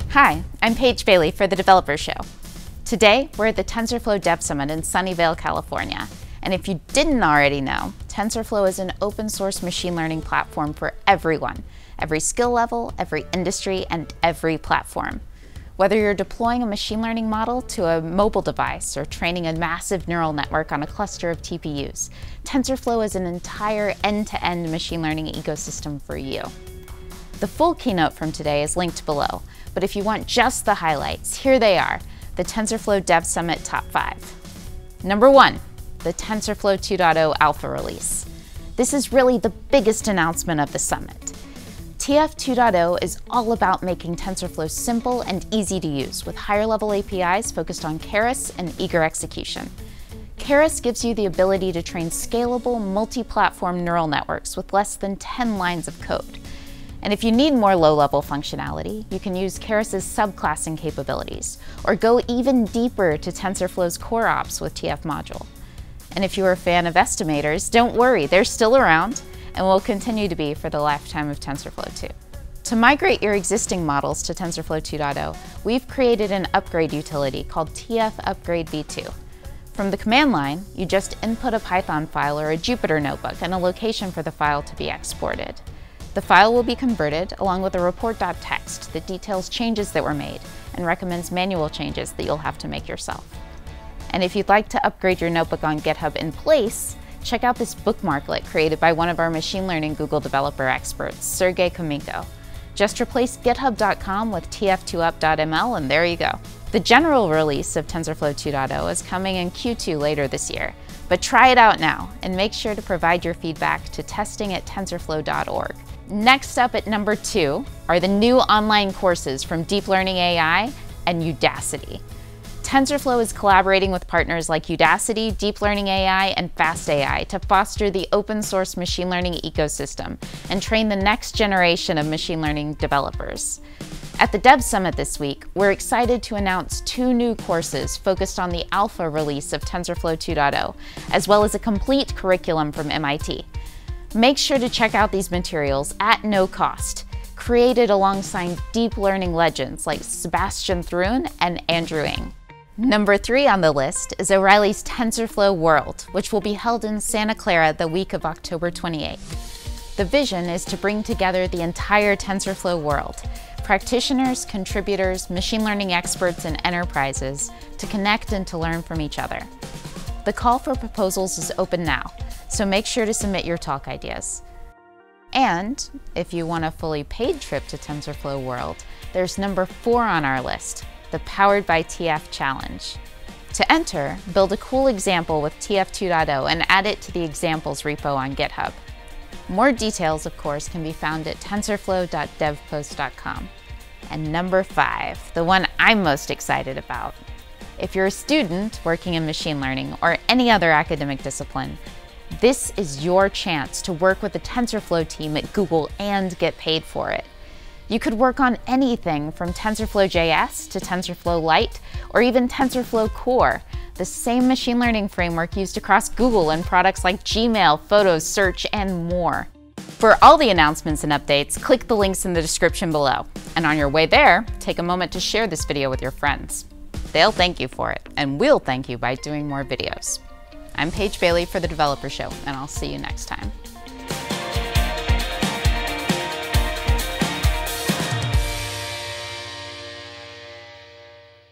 Hi, I'm Paige Bailey for the Developer Show. Today, we're at the TensorFlow Dev Summit in Sunnyvale, California. And if you didn't already know, TensorFlow is an open source machine learning platform for everyone, every skill level, every industry, and every platform. Whether you're deploying a machine learning model to a mobile device or training a massive neural network on a cluster of TPUs, TensorFlow is an entire end-to-end machine learning ecosystem for you. The full keynote from today is linked below, but if you want just the highlights, here they are, the TensorFlow Dev Summit Top 5. Number 1, the TensorFlow 2.0 Alpha release. This is really the biggest announcement of the summit. TF 2.0 is all about making TensorFlow simple and easy to use with higher-level APIs focused on Keras and eager execution. Keras gives you the ability to train scalable, multi-platform neural networks with less than 10 lines of code. And if you need more low-level functionality, you can use Keras' subclassing capabilities, or go even deeper to TensorFlow's core ops with TF module. And if you're a fan of estimators, don't worry, they're still around, and will continue to be for the lifetime of TensorFlow 2. To migrate your existing models to TensorFlow 2.0, we've created an upgrade utility called TF Upgrade v2. From the command line, you just input a Python file or a Jupyter notebook and a location for the file to be exported. The file will be converted along with a report.txt that details changes that were made and recommends manual changes that you'll have to make yourself. And if you'd like to upgrade your notebook on GitHub in place, check out this bookmarklet created by one of our machine learning Google developer experts, Sergey Khomyko. Just replace github.com with tf2up.ml and there you go. The general release of TensorFlow 2.0 is coming in Q2 later this year, but try it out now and make sure to provide your feedback to testing@tensorflow.org. Next up at number 2 are the new online courses from deeplearning.ai and Udacity. TensorFlow is collaborating with partners like Udacity, deeplearning.ai, and FastAI to foster the open source machine learning ecosystem and train the next generation of machine learning developers. At the Dev Summit this week, we're excited to announce 2 new courses focused on the alpha release of TensorFlow 2.0, as well as a complete curriculum from MIT. Make sure to check out these materials at no cost, created alongside deep learning legends like Sebastian Thrun and Andrew Ng. Number 3 on the list is O'Reilly's TensorFlow World, which will be held in Santa Clara the week of October 28th. The vision is to bring together the entire TensorFlow world, practitioners, contributors, machine learning experts, and enterprises to connect and to learn from each other. The call for proposals is open now, so make sure to submit your talk ideas. And if you want a fully paid trip to TensorFlow World, there's number 4 on our list, the Powered by TF Challenge. To enter, build a cool example with TF 2.0 and add it to the examples repo on GitHub. More details, of course, can be found at tensorflow.devpost.com. And number 5, the one I'm most excited about. If you're a student working in machine learning or any other academic discipline, this is your chance to work with the TensorFlow team at Google and get paid for it. You could work on anything from TensorFlow.js to TensorFlow Lite, or even TensorFlow Core, the same machine learning framework used across Google and products like Gmail, Photos, Search, and more. For all the announcements and updates, click the links in the description below. And on your way there, take a moment to share this video with your friends. They'll thank you for it, and we'll thank you by doing more videos. I'm Paige Bailey for the Developer Show, and I'll see you next time.